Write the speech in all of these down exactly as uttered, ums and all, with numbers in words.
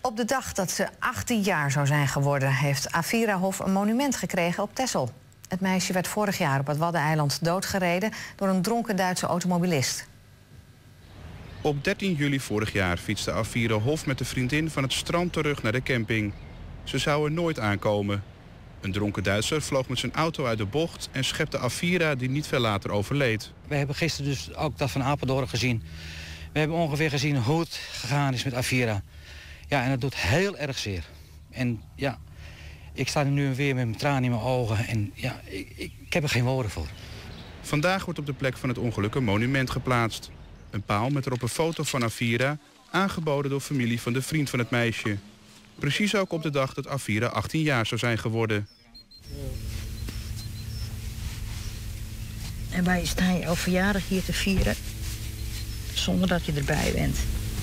Op de dag dat ze achttien jaar zou zijn geworden, heeft Afira Hof een monument gekregen op Texel. Het meisje werd vorig jaar op het Waddeneiland doodgereden door een dronken Duitse automobilist. Op dertien juli vorig jaar fietste Afira Hof met een vriendin van het strand terug naar de camping. Ze zou er nooit aankomen. Een dronken Duitser vloog met zijn auto uit de bocht en schepte Afira, die niet veel later overleed. We hebben gisteren dus ook dat van Apeldoorn gezien. We hebben ongeveer gezien hoe het gegaan is met Afira. Ja, en dat doet heel erg zeer. En ja, ik sta er nu weer met mijn tranen in mijn ogen en ja, ik, ik, ik heb er geen woorden voor. Vandaag wordt op de plek van het ongeluk een monument geplaatst. Een paal met erop een foto van Afira, aangeboden door familie van de vriend van het meisje. Precies ook op de dag dat Afira achttien jaar zou zijn geworden. En wij staan jouw verjaardag hier te vieren, zonder dat je erbij bent.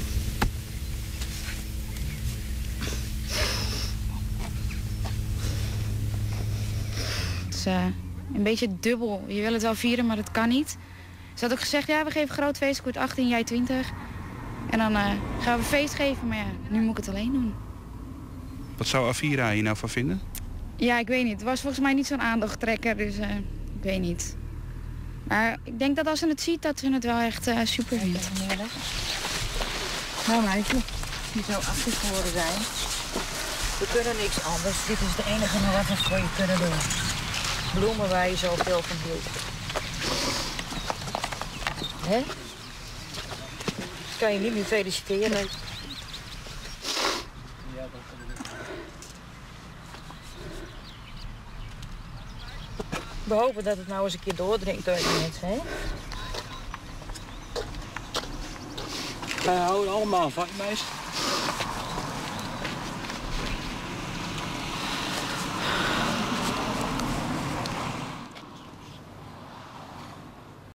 Het is uh, een beetje dubbel. Je wil het wel vieren, maar dat kan niet. Ze had ook gezegd, ja, we geven een groot feest. Ik word achttien, jij twintig. En dan uh, gaan we een feest geven, maar ja, nu moet ik het alleen doen. Wat zou Afira hier nou van vinden? Ja, ik weet niet. Het was volgens mij niet zo'n aandachttrekker, dus uh, ik weet niet. Maar ik denk dat als ze het ziet, dat ze het wel echt uh, super vindt. Nou meisje, je zou achttien geworden zijn. We kunnen niks anders. Dit is het enige wat we voor je kunnen doen. Bloemen waar je zo veel van hield. Hè? Ik kan je niet meer feliciteren. Nee. We hopen dat het nou eens een keer doordringt door je mensen, hè? Wij houden allemaal van, meisje.